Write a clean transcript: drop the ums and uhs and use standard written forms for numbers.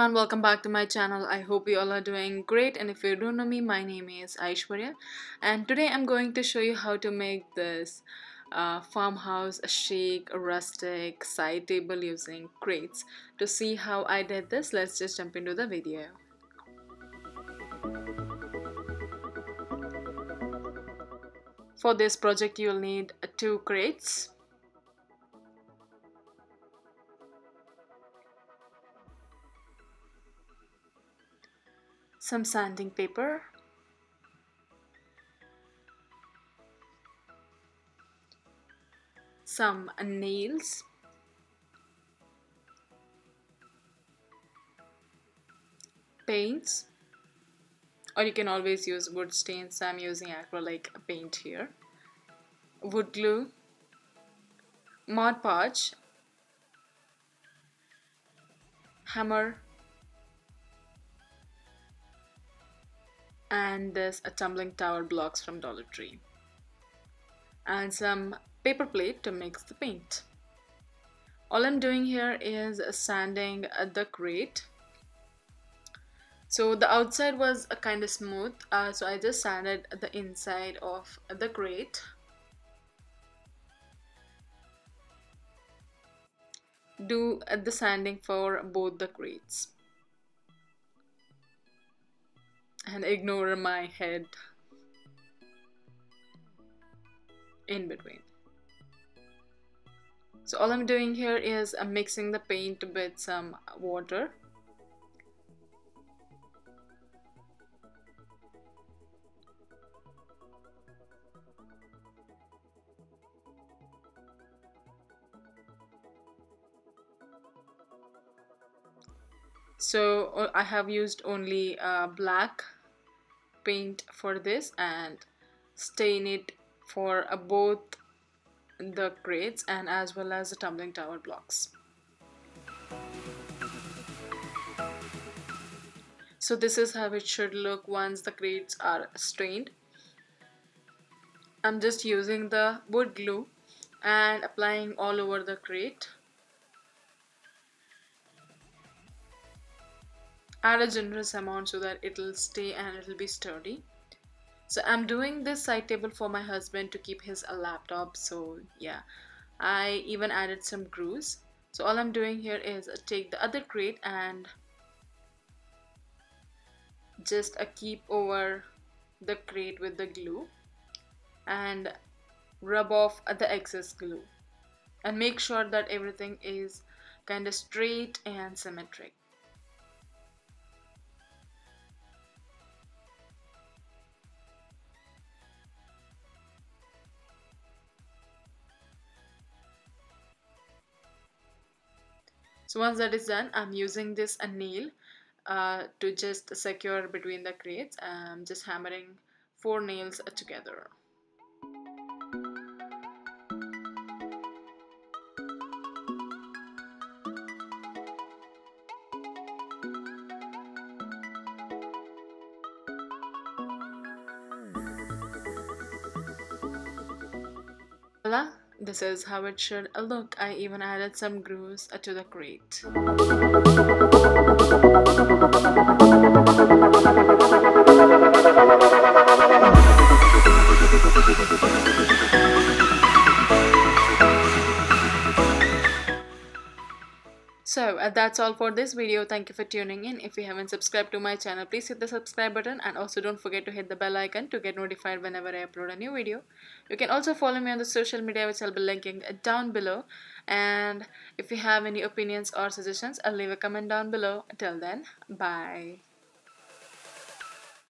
everyone, welcome back to my channel. I hope you all are doing great, and if you don't know me, my name is Aishwarya, and today I'm going to show you how to make this farmhouse chic rustic side table using crates. To see how I did this, let's just jump into the video. For this project you'll need 2 crates, some sanding paper, some nails, paints, or you can always use wood stains. I'm using acrylic paint here, wood glue, Mod Podge, hammer, and this tumbling tower blocks from Dollar Tree, and some paper plate to mix the paint. All I'm doing here is sanding the crate. So the outside was kind of smooth, so I just sanded the inside of the crate. Do the sanding for both the crates and ignore my head in between. So all I'm doing here is mixing the paint with some water. So I have used only black paint for this and stain it for both the crates and as well as the tumbling tower blocks. So this is how it should look once the crates are stained. I'm just using the wood glue and applying all over the crate. Add a generous amount so that it'll stay and it'll be sturdy. So I'm doing this side table for my husband to keep his laptop, so yeah, I even added some grooves. So all I'm doing here is take the other crate and just keep over the crate with the glue and rub off the excess glue and make sure that everything is kind of straight and symmetric. So once that is done, I'm using this nail to just secure between the crates. I'm just hammering 4 nails together. Voila! This is how it should look. I even added some grooves to the crate. So that's all for this video. Thank you for tuning in. If you haven't subscribed to my channel, please hit the subscribe button and also don't forget to hit the bell icon to get notified whenever I upload a new video. You can also follow me on the social media, which I'll be linking down below. And if you have any opinions or suggestions, I'll leave a comment down below. Till then, bye.